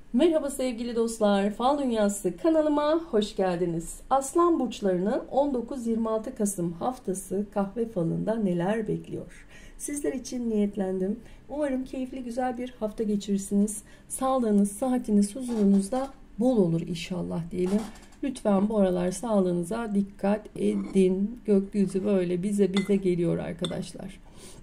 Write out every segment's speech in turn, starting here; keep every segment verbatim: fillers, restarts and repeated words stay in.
Merhaba sevgili dostlar, Fal Dünyası kanalıma hoş geldiniz. Aslan burçlarını on dokuz yirmi altı Kasım haftası kahve falında neler bekliyor? Sizler için niyetlendim. Umarım keyifli güzel bir hafta geçirirsiniz. Sağlığınız, sıhhatiniz, huzurunuz da bol olur inşallah diyelim. Lütfen bu aralar sağlığınıza dikkat edin. Gökyüzü böyle bize bize geliyor arkadaşlar.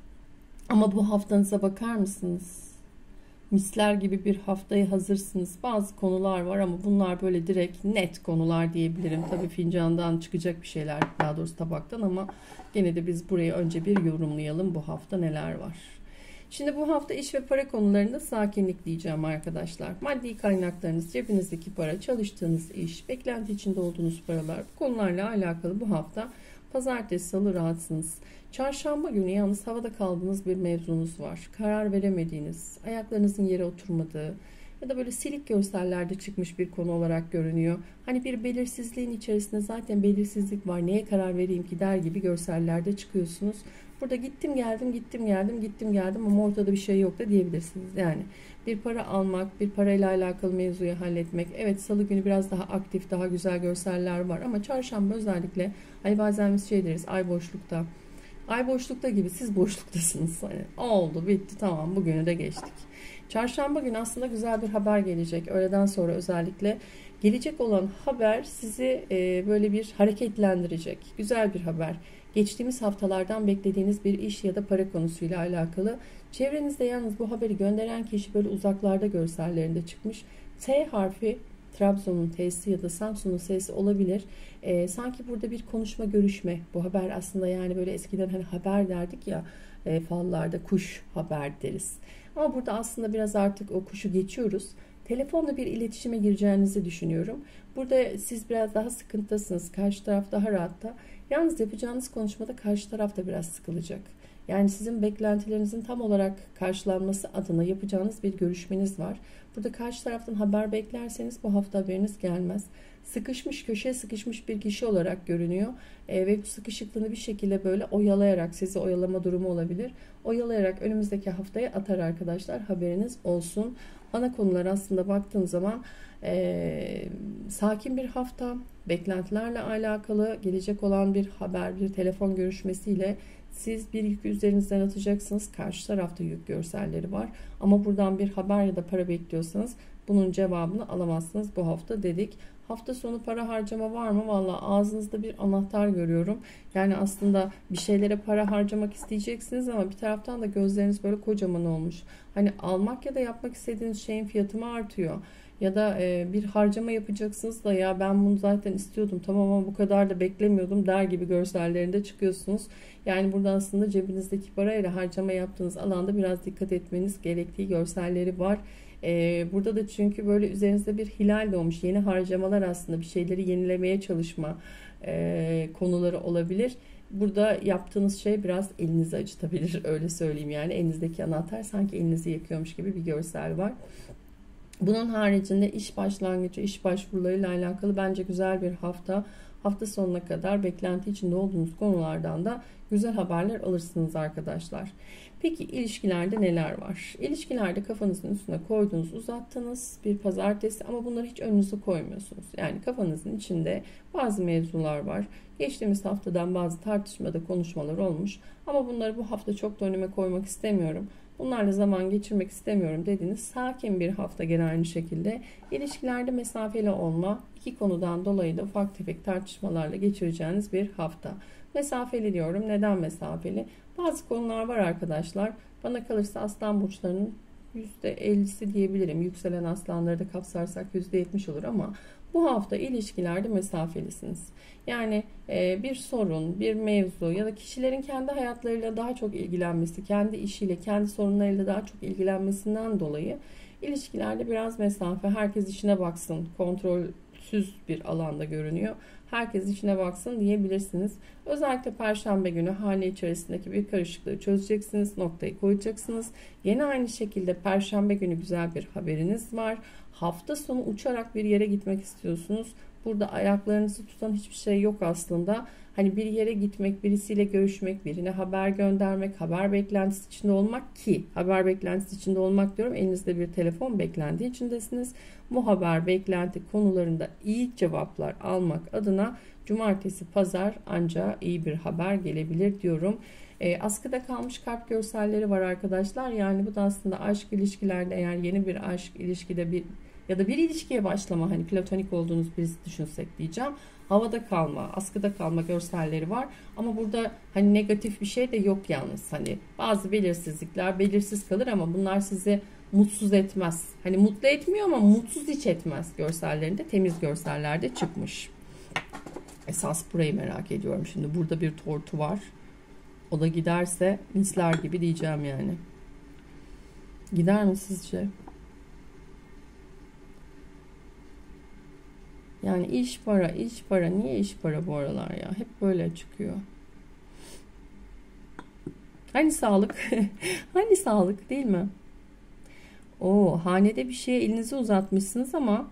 Ama bu haftanıza bakar mısınız? Misler gibi bir haftaya hazırsınız. Bazı konular var ama bunlar böyle direkt net konular diyebilirim. Tabii fincandan çıkacak bir şeyler, daha doğrusu tabaktan, ama gene de biz burayı önce bir yorumlayalım. Bu hafta neler var? Şimdi bu hafta iş ve para konularında sakinlik diyeceğim arkadaşlar. Maddi kaynaklarınız, cebinizdeki para, çalıştığınız iş, beklenti içinde olduğunuz paralar, bu konularla alakalı bu hafta pazartesi, salı rahatsınız. Çarşamba günü yalnız havada kaldığınız bir mevzunuz var. Karar veremediğiniz, ayaklarınızın yere oturmadığı ya da böyle silik görsellerde çıkmış bir konu olarak görünüyor. Hani bir belirsizliğin içerisinde zaten belirsizlik var, neye karar vereyim ki der gibi görsellerde çıkıyorsunuz. Burada gittim geldim gittim geldim gittim geldim ama ortada bir şey yok da diyebilirsiniz. Yani bir para almak, bir parayla alakalı mevzuyu halletmek. Evet, salı günü biraz daha aktif, daha güzel görseller var ama çarşamba özellikle, hani bazen biz şey deriz, ay boşlukta. Ay boşlukta gibi, siz boşluktasınız. Hani oldu, bitti, tamam, bugünü de geçtik. Çarşamba günü aslında güzel bir haber gelecek. Öğleden sonra özellikle gelecek olan haber sizi e, böyle bir hareketlendirecek. Güzel bir haber. Geçtiğimiz haftalardan beklediğiniz bir iş ya da para konusuyla alakalı. Çevrenizde yalnız bu haberi gönderen kişi böyle uzaklarda görsellerinde çıkmış. T harfi, Trabzon'un T'si ya da Samsun'un S'si olabilir. Ee, sanki burada bir konuşma, görüşme. Bu haber aslında, yani böyle eskiden hani haber derdik ya, e, fallarda kuş haber deriz. Ama burada aslında biraz artık o kuşu geçiyoruz. Telefonla bir iletişime gireceğinizi düşünüyorum. Burada siz biraz daha sıkıntıdasınız. Karşı taraf daha rahatta. Yalnız yapacağınız konuşmada karşı taraf da biraz sıkılacak. Yani sizin beklentilerinizin tam olarak karşılanması adına yapacağınız bir görüşmeniz var. Burada karşı taraftan haber beklerseniz bu hafta haberiniz gelmez. Sıkışmış, köşeye sıkışmış bir kişi olarak görünüyor. E, ve bu sıkışıklığını bir şekilde böyle oyalayarak, sizi oyalama durumu olabilir. Oyalayarak önümüzdeki haftaya atar arkadaşlar. Haberiniz olsun. Ana konular aslında baktığım zaman e, sakin bir hafta, beklentilerle alakalı gelecek olan bir haber, bir telefon görüşmesiyle siz bir yükü üzerinizden atacaksınız. Karşı tarafta yük görselleri var. Ama buradan bir haber ya da para bekliyorsanız bunun cevabını alamazsınız bu hafta dedik. Hafta sonu para harcama var mı? Valla ağzınızda bir anahtar görüyorum. Yani aslında bir şeylere para harcamak isteyeceksiniz ama bir taraftan da gözleriniz böyle kocaman olmuş. Hani almak ya da yapmak istediğiniz şeyin fiyatı mı artıyor? Ya da e, bir harcama yapacaksınız da ya ben bunu zaten istiyordum, tamam, ama bu kadar da beklemiyordum der gibi görsellerinde çıkıyorsunuz. Yani burada aslında cebinizdeki parayla harcama yaptığınız alanda biraz dikkat etmeniz gerektiği görselleri var. Ee, burada da çünkü böyle üzerinizde bir hilal doğmuş, yeni harcamalar, aslında bir şeyleri yenilemeye çalışma e, konuları olabilir. Burada yaptığınız şey biraz elinizi acıtabilir, öyle söyleyeyim. Yani elinizdeki anahtar sanki elinizi yakıyormuş gibi bir görsel var. Bunun haricinde iş başlangıcı, iş başvurularıyla alakalı bence güzel bir hafta. Hafta sonuna kadar beklenti içinde olduğunuz konulardan da güzel haberler alırsınız arkadaşlar. Peki ilişkilerde neler var? İlişkilerde kafanızın üstüne koyduğunuz, uzattığınız bir pazartesi ama bunları hiç önünüze koymuyorsunuz. Yani kafanızın içinde bazı mevzular var. Geçtiğimiz haftadan bazı tartışmada konuşmalar olmuş ama bunları bu hafta çok da önüme koymak istemiyorum. Bunlarla zaman geçirmek istemiyorum dediğiniz sakin bir hafta, gene aynı şekilde. İlişkilerde mesafeli olma, iki konudan dolayı da ufak tefek tartışmalarla geçireceğiniz bir hafta. Mesafeli diyorum. Neden mesafeli? Bazı konular var arkadaşlar. Bana kalırsa aslan burçlarının yüzde ellisi diyebilirim. Yükselen aslanları da kapsarsak yüzde yetmiş olur ama bu hafta ilişkilerde mesafelisiniz. Yani e, bir sorun, bir mevzu ya da kişilerin kendi hayatlarıyla daha çok ilgilenmesi, kendi işiyle, kendi sorunlarıyla daha çok ilgilenmesinden dolayı ilişkilerde biraz mesafe, herkes işine baksın, kontrolsüz bir alanda görünüyor. herkes içine baksın diyebilirsiniz. Özellikle Perşembe günü hane içerisindeki bir karışıklığı çözeceksiniz, noktayı koyacaksınız. Yine aynı şekilde Perşembe günü güzel bir haberiniz var. Hafta sonu uçarak bir yere gitmek istiyorsunuz. Burada ayaklarınızı tutan hiçbir şey yok aslında. Hani bir yere gitmek, birisiyle görüşmek, birine haber göndermek, haber beklentisi içinde olmak, ki haber beklentisi içinde olmak diyorum. Elinizde bir telefon beklenti içindesiniz. Bu haber beklenti konularında iyi cevaplar almak adına cumartesi, pazar ancak iyi bir haber gelebilir diyorum. E, askıda kalmış kalp görselleri var arkadaşlar. Yani bu da aslında aşk ilişkilerde, eğer yeni bir aşk ilişkide bir ya da bir ilişkiye başlama, hani platonik olduğunuz birisi düşünsek diyeceğim. Havada kalma, askıda kalma görselleri var. Ama burada hani negatif bir şey de yok yalnız. Hani bazı belirsizlikler belirsiz kalır ama bunlar sizi mutsuz etmez. Hani mutlu etmiyor ama mutsuz hiç etmez görsellerinde. Temiz görsellerde çıkmış. Esas burayı merak ediyorum. Şimdi burada bir tortu var. O da giderse misler gibi diyeceğim yani. Gider mi sizce? Yani iş para, iş para. Niye iş para bu aralar ya? Hep böyle çıkıyor. Hani sağlık? Hani sağlık değil mi? Oo, hanede bir şeye elinizi uzatmışsınız ama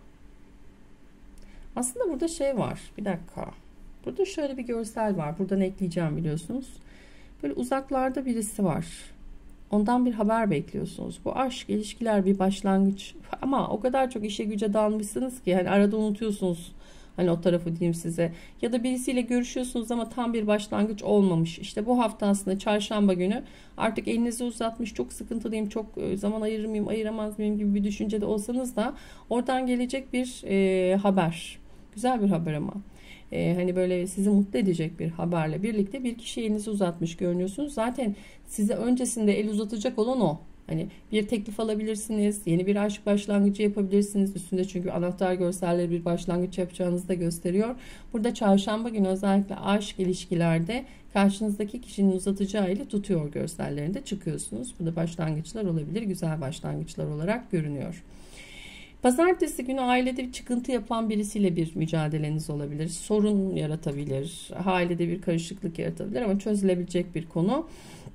aslında burada şey var. Bir dakika. Burada şöyle bir görsel var. Buradan ekleyeceğim biliyorsunuz. Böyle uzaklarda birisi var. Ondan bir haber bekliyorsunuz. Bu aşk, ilişkiler bir başlangıç. Ama o kadar çok işe güce dalmışsınız ki hani arada unutuyorsunuz. Hani o tarafı diyeyim size. Ya da birisiyle görüşüyorsunuz ama tam bir başlangıç olmamış. İşte bu hafta aslında çarşamba günü artık elinizi uzatmış, çok sıkıntılıyım, çok zaman ayırır mıyım, ayıramaz mıyım gibi bir düşüncede olsanız da oradan gelecek bir e, haber. Güzel bir haber ama. Ee, hani böyle sizi mutlu edecek bir haberle birlikte bir kişi elinizi uzatmış görünüyorsunuz. Zaten size öncesinde el uzatacak olan o. Hani bir teklif alabilirsiniz, yeni bir aşk başlangıcı yapabilirsiniz. Üstünde çünkü anahtar görselleri bir başlangıç yapacağınızı da gösteriyor. Burada çarşamba günü özellikle aşk ilişkilerde karşınızdaki kişinin uzatacağı eli tutuyor görsellerinde çıkıyorsunuz. Bu da başlangıçlar olabilir, güzel başlangıçlar olarak görünüyor. Pazartesi günü ailede bir çıkıntı yapan birisiyle bir mücadeleniz olabilir. Sorun yaratabilir. Ailede bir karışıklık yaratabilir ama çözülebilecek bir konu.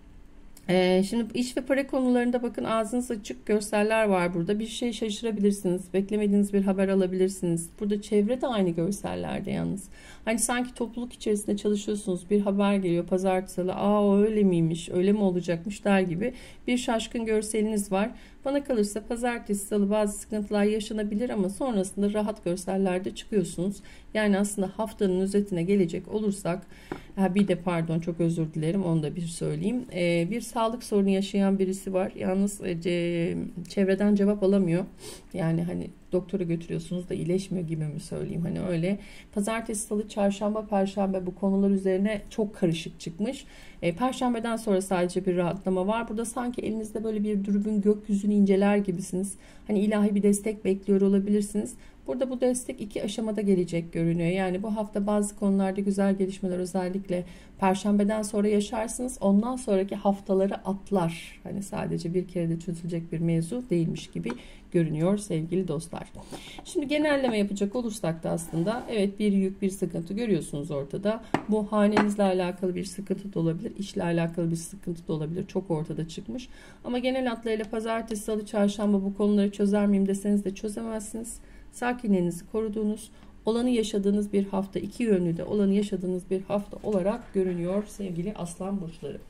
Ee, şimdi iş ve para konularında bakın ağzınız açık görseller var burada. Bir şey şaşırabilirsiniz. Beklemediğiniz bir haber alabilirsiniz. Burada çevre de aynı görsellerde yalnız. Hani sanki topluluk içerisinde çalışıyorsunuz. Bir haber geliyor pazartesi. Aa o öyle miymiş, öyle mi olacakmış der gibi bir şaşkın görseliniz var. Bana kalırsa pazartesi, salı bazı sıkıntılar yaşanabilir ama sonrasında rahat görsellerde çıkıyorsunuz. Yani aslında haftanın özetine gelecek olursak, bir de pardon çok özür dilerim onu da bir söyleyeyim. Bir sağlık sorunu yaşayan birisi var. Yalnız çevreden cevap alamıyor. Yani hani doktora götürüyorsunuz da iyileşmiyor gibi mi söyleyeyim, hani öyle. Pazartesi, salı, çarşamba, perşembe bu konular üzerine çok karışık çıkmış. E, Perşembeden sonra sadece bir rahatlama var. Burada sanki elinizde böyle bir dürbün gökyüzünü inceler gibisiniz. Hani ilahi bir destek bekliyor olabilirsiniz. Burada bu destek iki aşamada gelecek görünüyor. Yani bu hafta bazı konularda güzel gelişmeler özellikle Perşembeden sonra yaşarsınız. Ondan sonraki haftaları atlar. Hani sadece bir kere de çözülecek bir mevzu değilmiş gibi görünüyor sevgili dostlar. Şimdi genelleme yapacak olursak da aslında evet bir yük, bir sıkıntı görüyorsunuz ortada. Bu hanenizle alakalı bir sıkıntı da olabilir, işle alakalı bir sıkıntı da olabilir. Çok ortada çıkmış. Ama genel hatlarıyla pazartesi, salı, çarşamba bu konuları çözer miyim deseniz de çözemezsiniz. Sakinliğinizi koruduğunuz, olanı yaşadığınız bir hafta, iki yönlü de olanı yaşadığınız bir hafta olarak görünüyor sevgili aslan burçları.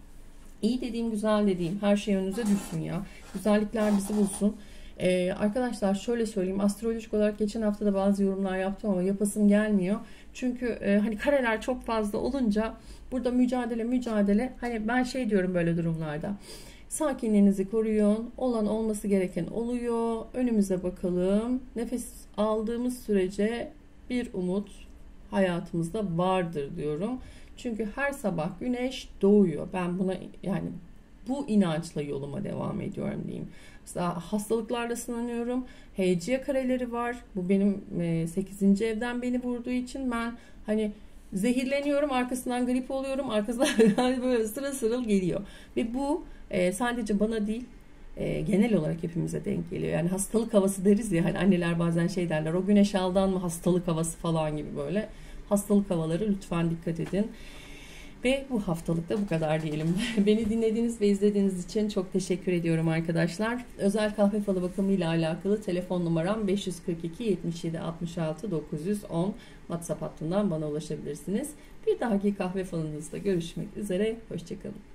İyi dediğim, güzel dediğim her şey önünüze düşsün ya. Güzellikler bizi bulsun. Ee, arkadaşlar şöyle söyleyeyim, astrolojik olarak geçen hafta da bazı yorumlar yaptım ama yapasım gelmiyor. Çünkü e, hani kareler çok fazla olunca burada mücadele mücadele, hani ben şey diyorum böyle durumlarda. Sakinliğinizi koruyun. Olan olması gereken oluyor. Önümüze bakalım. Nefes aldığımız sürece bir umut hayatımızda vardır diyorum. Çünkü her sabah güneş doğuyor. Ben buna yani bu inançla yoluma devam ediyorum diyeyim. Mesela hastalıklarla sınanıyorum. Heyciye kareleri var. Bu benim sekizinci evden beni vurduğu için ben hani zehirleniyorum. Arkasından grip oluyorum. Arkasından böyle sıra sırıl geliyor. Ve bu e, sadece bana değil e, genel olarak hepimize denk geliyor. Yani hastalık havası deriz ya. Hani anneler bazen şey derler. O güneş aldan mı hastalık havası falan gibi böyle. Hastalık havaları, lütfen dikkat edin. Ve bu haftalık da bu kadar diyelim. Beni dinlediğiniz ve izlediğiniz için çok teşekkür ediyorum arkadaşlar. Özel kahve falı bakımıyla alakalı telefon numaram beş yüz kırk iki yetmiş yedi altmış altı dokuz yüz on. WhatsApp hattından bana ulaşabilirsiniz. Bir dahaki kahve falınızda görüşmek üzere. Hoşçakalın.